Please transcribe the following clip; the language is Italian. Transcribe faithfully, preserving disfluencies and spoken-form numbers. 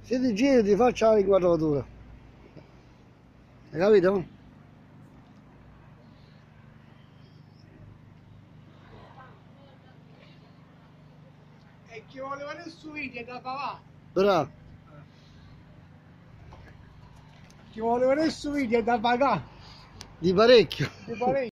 Se ti giri ti faccio l'inquadratura. Hai capito? E chi vuole vedere su video da papà? Bravo. Chi vuole vedere su video da pagare? Di parecchio. Di parecchio.